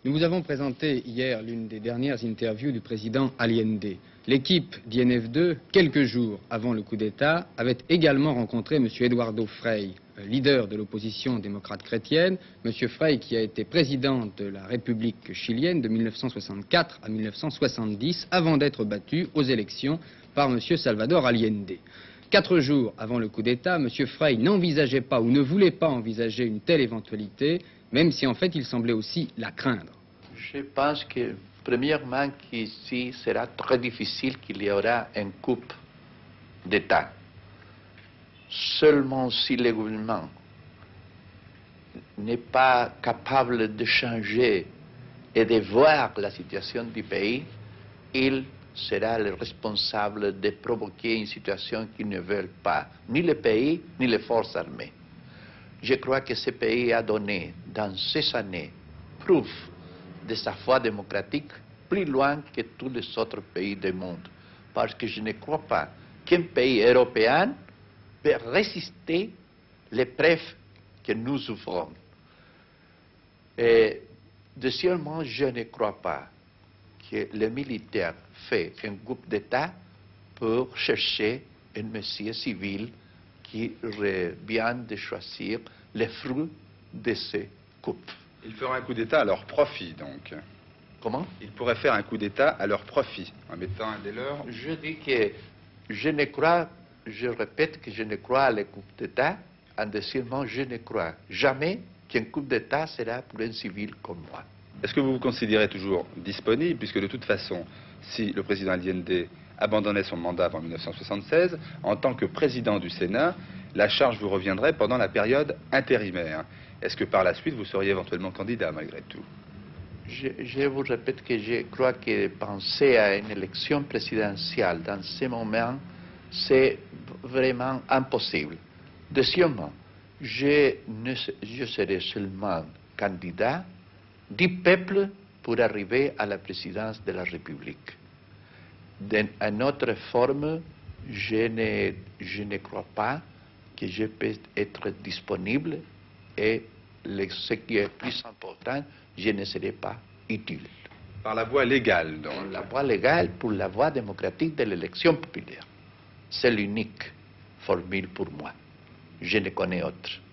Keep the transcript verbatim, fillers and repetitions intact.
Nous vous avons présenté hier l'une des dernières interviews du président Allende. L'équipe d'I N F deux, quelques jours avant le coup d'État, avait également rencontré M. Eduardo Frei, leader de l'opposition démocrate chrétienne. M. Frei qui a été président de la République chilienne de mille neuf cent soixante-quatre à mille neuf cent soixante-dix, avant d'être battu aux élections par M. Salvador Allende. Quatre jours avant le coup d'État, M. Frei n'envisageait pas ou ne voulait pas envisager une telle éventualité, même si en fait il semblait aussi la craindre. Je pense que, premièrement, qu'ici sera très difficile qu'il y aura un coup d'État. Seulement si le gouvernement n'est pas capable de changer et de voir la situation du pays, il sera le responsable de provoquer une situation qu'ils ne veulent pas, ni le pays, ni les forces armées. Je crois que ce pays a donné, dans ces années, preuve de sa foi démocratique plus loin que tous les autres pays du monde. Parce que je ne crois pas qu'un pays européen peut résister l'épreuve que nous ouvrons. Et deuxièmement, je ne crois pas que les militaires fait un coup d'État pour chercher un monsieur civil qui vient de choisir les fruits de ces coupes. Ils feront un coup d'État à leur profit, donc. Comment? Ils pourraient faire un coup d'État à leur profit, en mettant un des leurs. Je dis que je ne crois, je répète que je ne crois à les coups d'État. En deuxièmement, je ne crois jamais qu'un coup d'État sera pour un civil comme moi. Est-ce que vous vous considérez toujours disponible, puisque de toute façon, si le président Allende abandonnait son mandat avant mille neuf cent soixante-seize, en tant que président du Sénat, la charge vous reviendrait pendant la période intérimaire. Est-ce que par la suite, vous seriez éventuellement candidat, malgré tout? je, je vous répète que je crois que penser à une élection présidentielle dans ce moment, c'est vraiment impossible. Deuxièmement, je, ne, je serai seulement candidat du peuple pour arriver à la présidence de la République. D'une autre forme, je ne, je ne crois pas que je puisse être disponible et le, ce qui est plus important, je ne serai pas utile. Par la voie légale, donc. Par la voie légale, pour la voie démocratique de l'élection populaire. C'est l'unique formule pour moi. Je ne connais autre.